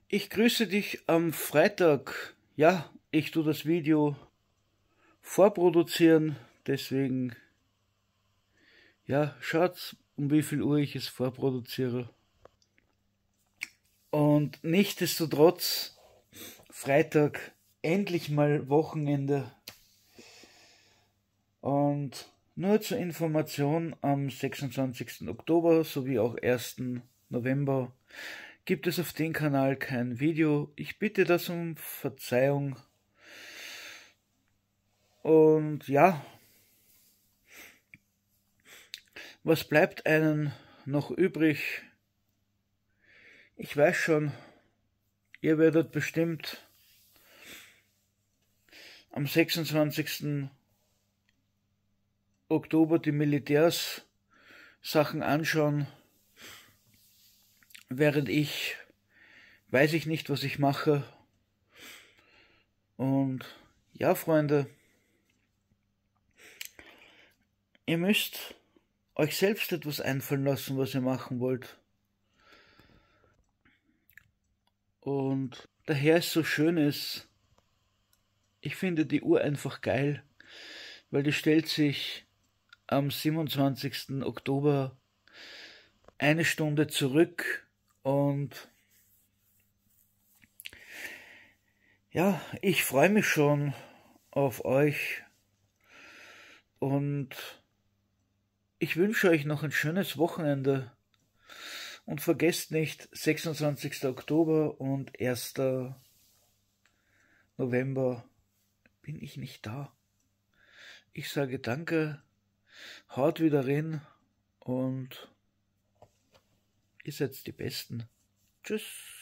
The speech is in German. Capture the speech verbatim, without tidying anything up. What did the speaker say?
Ich grüße dich am Freitag. Ja, ich tue das Video vorproduzieren, deswegen, ja, schaut, um wie viel Uhr ich es vorproduziere. Und nichtsdestotrotz, Freitag, endlich mal Wochenende. Und nur zur Information, am sechsundzwanzigsten Oktober sowie auch ersten November gibt es auf dem Kanal kein Video. Ich bitte das um Verzeihung. Und ja, was bleibt einem noch übrig? Ich weiß schon, ihr werdet bestimmt am sechsundzwanzigsten Oktober die Militärs Sachen anschauen, während ich weiß ich nicht, was ich mache. Und ja, Freunde, ihr müsst euch selbst etwas einfallen lassen, was ihr machen wollt. Und daher es so schön ist, ich finde die Uhr einfach geil, weil die stellt sich am siebenundzwanzigsten Oktober eine Stunde zurück und ja, ich freue mich schon auf euch und ich wünsche euch noch ein schönes Wochenende und vergesst nicht, sechsundzwanzigsten Oktober und ersten November bin ich nicht da. Ich sage danke, haut wieder rein und ihr seid die Besten. Tschüss.